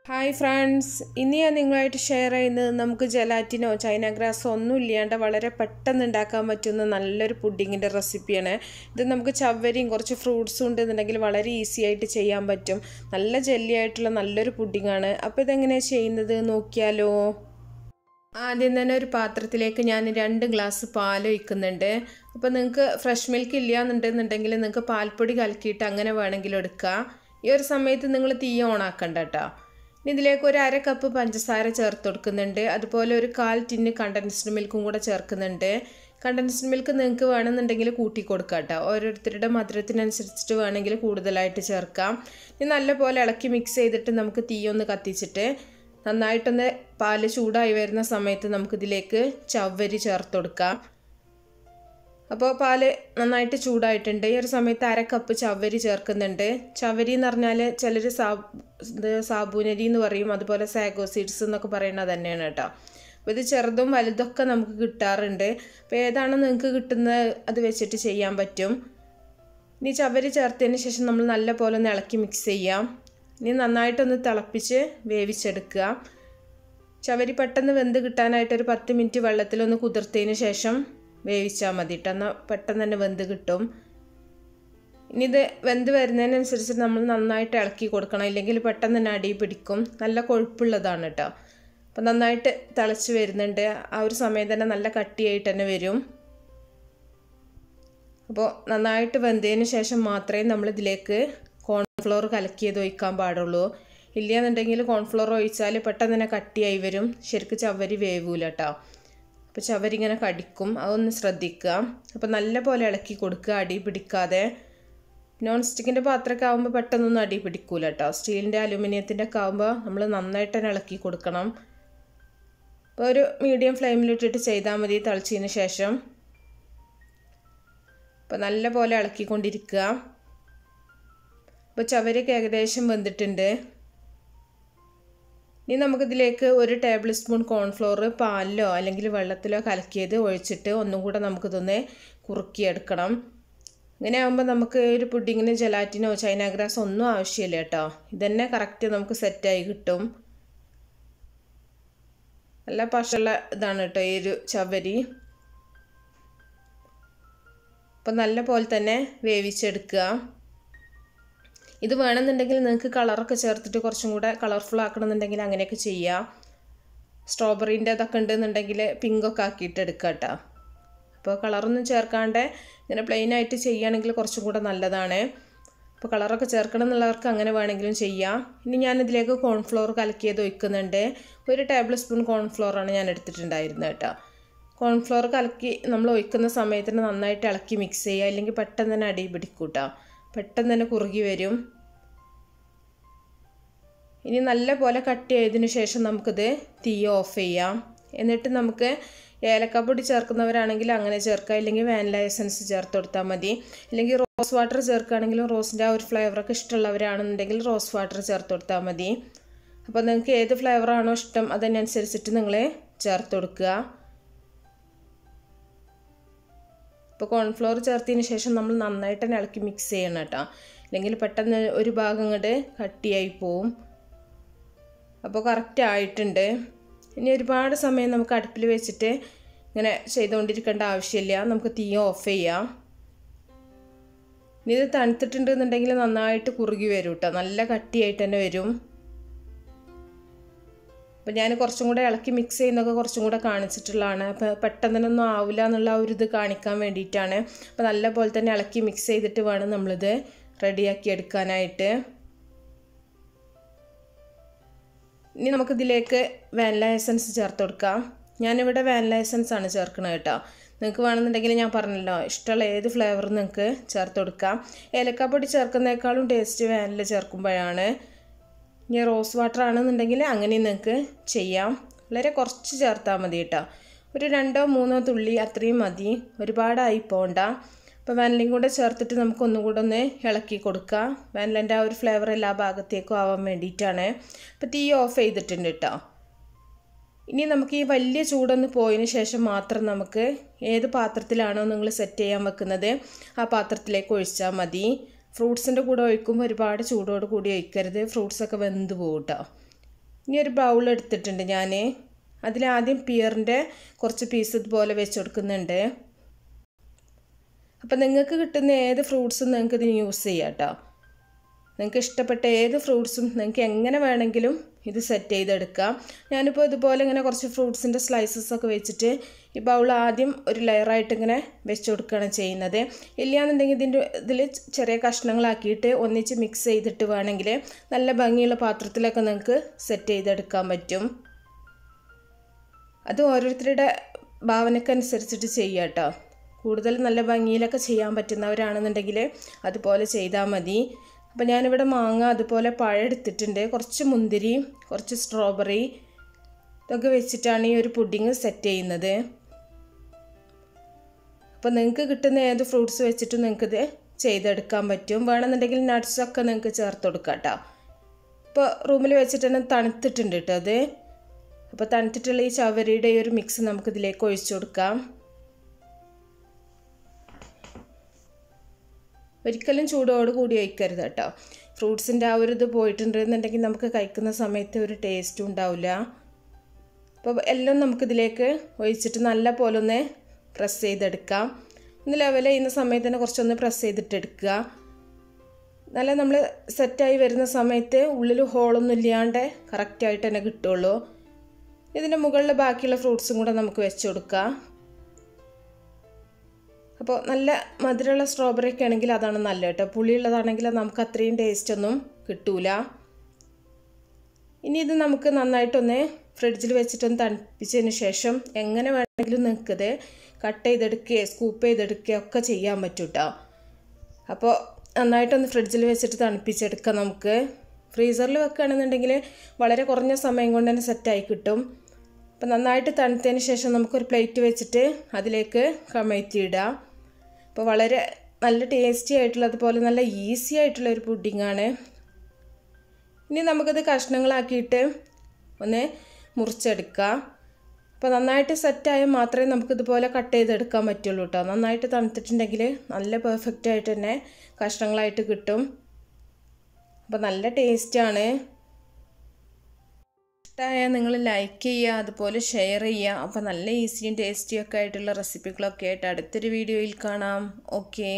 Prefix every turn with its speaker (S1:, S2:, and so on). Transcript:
S1: Hi friends, ഇന്ന് ഞാൻ നിങ്ങളുമായിട്ട് ഷെയർ ചെയ്യുന്നത് നമുക്ക് ജെലാറ്റിനോ ചൈന ഗ്രാസോ ഒന്നും ഇല്ലാണ്ട് വളരെ പെട്ടെന്ന് ഉണ്ടാക്കാൻ പറ്റുന്ന നല്ലൊരു പുഡിങ്ങിൻ്റെ റെസിപ്പിയാണ്. ഇത് നമുക്ക് ചവ്വരിയും കുറച്ച് ഫ്രൂട്ട്സും ഉണ്ടെന്നുണ്ടെങ്കിൽ വളരെ ഈസി ആയിട്ട് ചെയ്യാൻ പറ്റും. നല്ല ജെല്ലി ആയിട്ടുള്ള നല്ലൊരു പുഡിങ്ങാണ്. അപ്പോൾ ഇതെങ്ങനെയാണ് ചെയ്യുന്നത് നോക്കിയാലോ. ആദ്യം തന്നെ ഒരു പാത്രത്തിലേക്ക് ഞാൻ 2 ഗ്ലാസ് പാൽ ഒഴിക്കുന്നുണ്ട്. അപ്പോൾ നിങ്ങൾക്ക് ഫ്രഷ് മിൽക്ക് ഇല്ല എന്നുണ്ടെന്നുണ്ടെങ്കിൽ നിങ്ങൾക്ക് പാൽപ്പൊടി കലക്കിയിട്ട് അങ്ങനെ വേണമെങ്കിലും എടുക്കാം. ഈ ഒരു സമയത്ത് നിങ്ങൾ തീ ഓണാക്കണ്ട കേട്ടോ. ഇതിലേക്ക് ഒരു 1/2 കപ്പ് പഞ്ചസാര ചേർത്ത് കൊടുക്കുന്നുണ്ട്. അതുപോലെ ഒരു 1/4 ടിന്ന് കണ്ടൻസ്ഡ് മിൽക്കും കൂടെ ചേർക്കുന്നുണ്ട്. കണ്ടൻസ്ഡ് മിൽക്ക് നിങ്ങൾക്ക് വേണമെന്നുണ്ടെങ്കിൽ കൂട്ടി കൊടുക്കാം കേട്ടോ. ഓരോരുത്തരുടെ മധുരത്തിനനുസരിച്ചിട്ട് വേണമെങ്കിൽ കൂടുതലായിട്ട് ചേർക്കാം. ഇനി നല്ലപോലെ ഇളക്കി മിക്സ് ചെയ്തിട്ട് നമുക്ക് തീ ഒന്ന് കത്തിച്ചിട്ട് നന്നായിട്ടൊന്ന് പാല് ചൂടായി വരുന്ന സമയത്ത് നമുക്കിതിലേക്ക് ചവ്വരി ചേർത്ത് കൊടുക്കാം. അപ്പോൾ പാല് നന്നായിട്ട് ചൂടായിട്ടുണ്ട്. ഈ ഒരു സമയത്ത് 1/2 കപ്പ് ചവ്വരി ചേർക്കുന്നുണ്ട്. ചവ്വരി എന്ന് പറഞ്ഞാൽ ചിലർ സാബൂനരി എന്ന് പറയും, അതുപോലെ സാഗോ സീഡ്സ് എന്നൊക്കെ പറയുന്നത് തന്നെയാണ് കേട്ടോ. അപ്പോൾ ഇത് ചെറുതും വലുതൊക്കെ നമുക്ക് കിട്ടാറുണ്ട്. അപ്പോൾ ഏതാണോ നിങ്ങൾക്ക് കിട്ടുന്നത് അത് വെച്ചിട്ട് ചെയ്യാൻ പറ്റും. ഇനി ചവ്വരി ചേർത്തതിന് ശേഷം നമ്മൾ നല്ല പോലെ ഒന്ന് ഇളക്കി മിക്സ് ചെയ്യാം. ഇനി നന്നായിട്ടൊന്ന് തിളപ്പിച്ച് വേവിച്ചെടുക്കുക. ചവ്വരി പെട്ടെന്ന് വെന്ത് കിട്ടാനായിട്ട് ഒരു 10 മിനിറ്റ് വെള്ളത്തിലൊന്ന് കുതിർത്തതിന് ശേഷം വേവിച്ചാൽ മതി കേട്ടോ. എന്നാൽ പെട്ടെന്ന് തന്നെ വെന്ത് കിട്ടും. ഇനി ഇത് വെന്ത് വരുന്നതിനനുസരിച്ച് നമ്മൾ നന്നായിട്ട് ഇളക്കി കൊടുക്കണം, ഇല്ലെങ്കിൽ പെട്ടെന്ന് തന്നെ അടി പിടിക്കും. നല്ല കൊഴുപ്പുള്ളതാണ് കേട്ടോ. അപ്പം നന്നായിട്ട് തിളച്ച് വരുന്നുണ്ട്. ആ ഒരു സമയം തന്നെ നല്ല കട്ടിയായിട്ട് തന്നെ വരും. അപ്പോൾ നന്നായിട്ട് വെന്തതിന് ശേഷം മാത്രമേ നമ്മളിതിലേക്ക് കോൺഫ്ലോർ കലക്കിയത് ഒഴിക്കാൻ പാടുള്ളൂ. ഇല്ലയെന്നുണ്ടെങ്കിൽ കോൺഫ്ലോർ ഒഴിച്ചാൽ പെട്ടെന്ന് തന്നെ കട്ടിയായി വരും. ശരിക്കും ചവ്വരി വേവൂല കേട്ടോ. അപ്പോൾ ചവ്വരി ഇങ്ങനെ കടിക്കും, അതൊന്ന് ശ്രദ്ധിക്കുക. അപ്പോൾ നല്ല പോലെ ഇളക്കി കൊടുക്കുക, അടി പിടിക്കാതെ. നോൺ സ്റ്റിക്കിൻ്റെ പാത്രമൊക്കെ ആകുമ്പോൾ പെട്ടെന്നൊന്നും അടി പിടിക്കൂല കേട്ടോ. സ്റ്റീലിൻ്റെ അലുമിനിയത്തിൻ്റെ ഒക്കെ ആകുമ്പോൾ നമ്മൾ നന്നായിട്ട് തന്നെ ഇളക്കി കൊടുക്കണം. അപ്പോൾ ഒരു മീഡിയം ഫ്ലെയിമിലിട്ടിട്ട് ചെയ്താൽ മതി തിളച്ചതിന് ശേഷം. അപ്പോൾ നല്ല പോലെ ഇളക്കിക്കൊണ്ടിരിക്കുക. അപ്പോൾ ചവ്വരിയൊക്കെ ഏകദേശം വെന്തിട്ടുണ്ട്. ഇനി നമുക്കിതിലേക്ക് 1 ടേബിൾ സ്പൂൺ കോൺഫ്ലോർ പാലിലോ അല്ലെങ്കിൽ വെള്ളത്തിലോ കലക്കിയത് ഒഴിച്ചിട്ട് ഒന്നും കൂടെ നമുക്കിതൊന്ന് കുറുക്കിയെടുക്കണം. ഇങ്ങനെ ആകുമ്പോൾ നമുക്ക് ഒരു പുഡിങ്ങിന് ജെലാറ്റിനോ ചൈന ഗ്രാസ് ഒന്നും ആവശ്യമില്ല കേട്ടോ. ഇതന്നെ കറക്റ്റ് നമുക്ക് സെറ്റായി കിട്ടും. നല്ല പശുള്ള ഇതാണ് കേട്ടോ ഈ ഒരു ചവ്വരി. അപ്പം നല്ല പോലെ തന്നെ വേവിച്ചെടുക്കുക. ഇത് വേണമെന്നുണ്ടെങ്കിൽ നിങ്ങൾക്ക് കളറൊക്കെ ചേർത്തിട്ട് കുറച്ചും കൂടെ കളർഫുൾ ആക്കണമെന്നുണ്ടെങ്കിൽ അങ്ങനെയൊക്കെ ചെയ്യാം. സ്ട്രോബെറീൻ്റെ അതൊക്കെ ഉണ്ടെന്നുണ്ടെങ്കിൽ പിങ്കൊക്കെ ആക്കിയിട്ട് എടുക്കാം കേട്ടോ. അപ്പോൾ കളറൊന്നും ചേർക്കാണ്ട് ഇങ്ങനെ പ്ലെയിനായിട്ട് ചെയ്യുകയാണെങ്കിൽ കുറച്ചും കൂടെ നല്ലതാണ്. അപ്പോൾ കളറൊക്കെ ചേർക്കണം എന്നുള്ളവർക്ക് അങ്ങനെ വേണമെങ്കിലും ചെയ്യാം. ഇനി ഞാനിതിലേക്ക് കോൺഫ്ലോർ കലക്കിയത് ഒഴിക്കുന്നുണ്ട്. 1 ടേബിൾ സ്പൂൺ കോൺഫ്ലോറാണ് ഞാൻ എടുത്തിട്ടുണ്ടായിരുന്നത് കേട്ടോ. കോൺഫ്ലോർ കലക്കി നമ്മൾ ഒഴിക്കുന്ന സമയത്തിന് നന്നായിട്ട് ഇളക്കി മിക്സ് ചെയ്യുക, അല്ലെങ്കിൽ പെട്ടെന്ന് തന്നെ അടി പിടിക്കും കേട്ടോ. പെട്ടെന്ന് തന്നെ കുറുകി വരും. ഇനി നല്ല പോലെ കട്ട് ചെയ്തതിന് ശേഷം നമുക്കിത് തീ ഓഫ് ചെയ്യാം. എന്നിട്ട് നമുക്ക് ഏലക്കപ്പൊടി ചേർക്കുന്നവരാണെങ്കിൽ അങ്ങനെ ചേർക്കാം, ഇല്ലെങ്കിൽ വാനില എസൻസ് ചേർത്ത് കൊടുത്താൽ മതി. അല്ലെങ്കിൽ റോസ് വാട്ടർ ചേർക്കുകയാണെങ്കിലും റോസിൻ്റെ ആ ഒരു ഫ്ലേവറൊക്കെ ഇഷ്ടമുള്ളവരാണെന്നുണ്ടെങ്കിൽ റോസ് വാട്ടർ ചേർത്ത് കൊടുത്താൽ മതി. അപ്പോൾ നിങ്ങൾക്ക് ഏത് ഫ്ലേവറാണോ ഇഷ്ടം അതിനനുസരിച്ചിട്ട് നിങ്ങൾ ചേർത്ത് കൊടുക്കുക. ഇപ്പോൾ കോൺഫ്ലോർ ചേർത്തതിന് ശേഷം നമ്മൾ നന്നായിട്ട് തന്നെ ഇളക്കി മിക്സ് ചെയ്യണം കേട്ടോ. അല്ലെങ്കിൽ പെട്ടെന്ന് ഒരു ഭാഗം ഇങ്ങോട്ട് കട്ടിയായി പോവും. അപ്പോൾ കറക്റ്റ് ആയിട്ടുണ്ട്. ഇനി ഒരുപാട് സമയം നമുക്ക് അടുപ്പിൽ വെച്ചിട്ട് ഇങ്ങനെ ചെയ്തുകൊണ്ടിരിക്കേണ്ട ആവശ്യമില്ല. നമുക്ക് തീ ഓഫ് ചെയ്യാം. ഇനി ഇത് തണുത്തിട്ടുണ്ടെന്നുണ്ടെങ്കിൽ നന്നായിട്ട് കുറുകി വരും കേട്ടോ. നല്ല കട്ടിയായിട്ട് തന്നെ വരും. അപ്പോൾ ഞാൻ കുറച്ചും കൂടെ ഇളക്കി മിക്സ് ചെയ്യുന്നതൊക്കെ കുറച്ചും കൂടെ കാണിച്ചിട്ടുള്ളതാണ്. അപ്പോൾ പെട്ടെന്ന് തന്നെ ഒന്നും ആവില്ല എന്നുള്ള ഒരു ഇത് കാണിക്കാൻ വേണ്ടിയിട്ടാണ്. അപ്പോൾ നല്ല പോലെ തന്നെ ഇളക്കി മിക്സ് ചെയ്തിട്ട് വേണം നമ്മളിത് റെഡിയാക്കി എടുക്കാനായിട്ട്. ഇനി നമുക്കിതിലേക്ക് വാനില എസൻസ് ചേർത്ത് കൊടുക്കാം. ഞാനിവിടെ വാനില എസൻസ് ആണ് ചേർക്കുന്നത് കേട്ടോ. നിങ്ങൾക്ക് വേണമെന്നുണ്ടെങ്കിൽ ഞാൻ പറഞ്ഞല്ലോ ഇഷ്ടമുള്ള ഏത് ഫ്ലേവറും നിങ്ങൾക്ക് ചേർത്ത് കൊടുക്കാം. ഏലക്കാപ്പൊടി ചേർക്കുന്നതിനേക്കാളും ടേസ്റ്റ് വാനില ചേർക്കുമ്പോഴാണ്. ഇനി റോസ് വാട്ടർ ആണെന്നുണ്ടെങ്കിൽ അങ്ങനെ നിങ്ങൾക്ക് ചെയ്യാം. വളരെ കുറച്ച് ചേർത്താൽ മതി കേട്ടോ. ഒരു 2-3 തുള്ളി അത്രയും മതി, ഒരുപാടായി പോകണ്ട. അപ്പോൾ വാനിലയും കൂടെ ചേർത്തിട്ട് നമുക്ക് ഒന്നും കൂടെ ഒന്ന് ഇളക്കി കൊടുക്കാം. വാനിലേൻ്റെ ആ ഒരു ഫ്ലേവർ എല്ലാ ഭാഗത്തേക്കും ആവാൻ വേണ്ടിയിട്ടാണ്. അപ്പോൾ തീ ഓഫ് ചെയ്തിട്ടുണ്ട് കേട്ടോ. ഇനി നമുക്ക് ഈ വലിയ ചൂടൊന്ന് പോയതിന് ശേഷം മാത്രം നമുക്ക് ഏത് പാത്രത്തിലാണോ നിങ്ങൾ സെറ്റ് ചെയ്യാൻ വെക്കുന്നത് ആ പാത്രത്തിലേക്ക് ഒഴിച്ചാൽ മതി. ഫ്രൂട്ട്സിൻ്റെ കൂടെ ഒഴിക്കുമ്പോൾ ഒരുപാട് ചൂടോട് കൂടി ഒഴിക്കരുത്, ഫ്രൂട്ട്സൊക്കെ വെന്ത് പോകും കേട്ടോ. ഇനി ഒരു ബൗൾ എടുത്തിട്ടുണ്ട് ഞാൻ. അതിലാദ്യം പിയറിൻ്റെ കുറച്ച് പീസ് ഇതുപോലെ വെച്ച് കൊടുക്കുന്നുണ്ട്. അപ്പോൾ നിങ്ങൾക്ക് കിട്ടുന്ന ഏത് ഫ്രൂട്ട്സും നിങ്ങൾക്ക് ഇതിന് യൂസ് ചെയ്യാം കേട്ടോ. നിങ്ങൾക്ക് ഇഷ്ടപ്പെട്ട ഏത് ഫ്രൂട്ട്സും നിങ്ങൾക്ക് എങ്ങനെ വേണമെങ്കിലും ഇത് സെറ്റ് ചെയ്തെടുക്കാം. ഞാനിപ്പോൾ ഇതുപോലെ ഇങ്ങനെ കുറച്ച് ഫ്രൂട്ട്സിൻ്റെ സ്ലൈസസ് ഒക്കെ വെച്ചിട്ട് ഈ ബൗൾ ആദ്യം ഒരു ലെയറായിട്ട് ഇങ്ങനെ വെച്ച് കൊടുക്കുകയാണ് ചെയ്യുന്നത്. ഇല്ലയെന്നുണ്ടെങ്കിൽ ഇതിൽ ചെറിയ കഷ്ണങ്ങളാക്കിയിട്ട് ഒന്നിച്ച് മിക്സ് ചെയ്തിട്ട് വേണമെങ്കിൽ നല്ല ഭംഗിയുള്ള പാത്രത്തിലൊക്കെ നിങ്ങൾക്ക് സെറ്റ് ചെയ്തെടുക്കാൻ പറ്റും. അത് ഓരോരുത്തരുടെ ഭാവനക്കനുസരിച്ചിട്ട് ചെയ്യാം കേട്ടോ. കൂടുതൽ നല്ല ഭംഗിയിലൊക്കെ ചെയ്യാൻ പറ്റുന്നവരാണെന്നുണ്ടെങ്കിൽ അതുപോലെ ചെയ്താൽ മതി. അപ്പോൾ ഞാനിവിടെ മാങ്ങ അതുപോലെ പഴം എടുത്തിട്ടുണ്ട്, കുറച്ച് മുന്തിരി, കുറച്ച് സ്ട്രോബെറി ഇതൊക്കെ വെച്ചിട്ടാണ് ഈ ഒരു പുഡിങ് സെറ്റ് ചെയ്യുന്നത്. അപ്പോൾ നിങ്ങൾക്ക് കിട്ടുന്ന ഏത് ഫ്രൂട്ട്സ് വെച്ചിട്ടും നിങ്ങൾക്കിത് ചെയ്തെടുക്കാൻ പറ്റും. വേണമെന്നുണ്ടെങ്കിൽ നട്ട്സൊക്കെ നിങ്ങൾക്ക് ചേർത്ത് കൊടുക്കാം കേട്ടോ. ഇപ്പോൾ റൂമിൽ വെച്ചിട്ട് തന്നെ തണുത്തിട്ടുണ്ട് കേട്ടോ അത്. അപ്പോൾ തണുത്തിട്ടുള്ള ഈ ചവരിയുടെ ഈ ഒരു മിക്സ് നമുക്കിതിലേക്ക് ഒഴിച്ചു കൊടുക്കാം. ഒരിക്കലും ചൂടോട് കൂടി ഒഴിക്കരുത് കേട്ടോ. ഫ്രൂട്ട്സിൻ്റെ ആ ഒരു ഇത് പോയിട്ടുണ്ടെന്നുണ്ടെങ്കിൽ നമുക്ക് കഴിക്കുന്ന സമയത്ത് ഒരു ടേസ്റ്റും ഉണ്ടാവില്ല. അപ്പോൾ എല്ലാം നമുക്കിതിലേക്ക് ഒഴിച്ചിട്ട് നല്ല പോലെ ഒന്ന് പ്രസ് ചെയ്തെടുക്കാം. ഒന്ന് ലെവൽ ചെയ്യുന്ന സമയത്ത് തന്നെ കുറച്ചൊന്ന് പ്രസ് ചെയ്തിട്ടെടുക്കുക. നല്ല നമ്മൾ സെറ്റായി വരുന്ന സമയത്ത് ഉള്ളിൽ ഹോളൊന്നും ഇല്ലാണ്ട് കറക്റ്റായിട്ട് തന്നെ കിട്ടുള്ളൂ. ഇതിൻ്റെ മുകളിൽ ബാക്കിയുള്ള ഫ്രൂട്ട്സും കൂടെ നമുക്ക് വെച്ച് കൊടുക്കാം. അപ്പോൾ നല്ല മധുരമുള്ള സ്ട്രോബെറി ഒക്കെ ആണെങ്കിൽ അതാണ് നല്ലത് കേട്ടോ. പുളിയുള്ളതാണെങ്കിൽ നമുക്ക് അത്രയും ടേസ്റ്റ് ഒന്നും കിട്ടൂല. ഇനി ഇത് നമുക്ക് നന്നായിട്ടൊന്ന് ഫ്രിഡ്ജിൽ വെച്ചിട്ടൊന്ന് തണുപ്പിച്ചതിന് ശേഷം എങ്ങനെ വേണമെങ്കിലും നിൽക്കത് കട്ട് ചെയ്തെടുക്കുകയോ സ്കൂപ്പ് ചെയ്തെടുക്കുകയോ ഒക്കെ ചെയ്യാൻ പറ്റും കേട്ടോ. അപ്പോൾ നന്നായിട്ടൊന്ന് ഫ്രിഡ്ജിൽ വെച്ചിട്ട് തണുപ്പിച്ചെടുക്കാം. നമുക്ക് ഫ്രീസറിൽ വെക്കുകയാണെന്നുണ്ടെങ്കിൽ വളരെ കുറഞ്ഞ സമയം കൊണ്ട് തന്നെ സെറ്റായി കിട്ടും. അപ്പോൾ നന്നായിട്ട് തണുത്തതിന് ശേഷം നമുക്കൊരു പ്ലേറ്റ് വെച്ചിട്ട് അതിലേക്ക് കമഴ്ത്തിയിടാം. അപ്പോൾ വളരെ നല്ല ടേസ്റ്റി ആയിട്ടുള്ള അതുപോലെ നല്ല ഈസി ആയിട്ടുള്ളൊരു പുഡിങ്ങാണ്. ഇനി നമുക്കത് കഷ്ണങ്ങളാക്കിയിട്ട് ഒന്ന് മുറിച്ചെടുക്കാം. അപ്പോൾ നന്നായിട്ട് സെറ്റായാൽ മാത്രമേ നമുക്കിതുപോലെ കട്ട് ചെയ്തെടുക്കാൻ പറ്റുള്ളൂ കേട്ടോ. നന്നായിട്ട് തണുത്തിട്ടുണ്ടെങ്കിൽ നല്ല പെർഫെക്റ്റ് ആയിട്ട് തന്നെ കഷ്ണങ്ങളായിട്ട് കിട്ടും. അപ്പോൾ നല്ല ടേസ്റ്റാണ്. ഇഷ്ടമായാൽ നിങ്ങൾ ലൈക്ക് ചെയ്യുക, അതുപോലെ ഷെയർ ചെയ്യുക. അപ്പോൾ നല്ല ഈസിയും ടേസ്റ്റിയും ഒക്കെ ആയിട്ടുള്ള റെസിപ്പികളൊക്കെ ആയിട്ട് അടുത്തൊരു വീഡിയോയിൽ കാണാം. ഓക്കെ.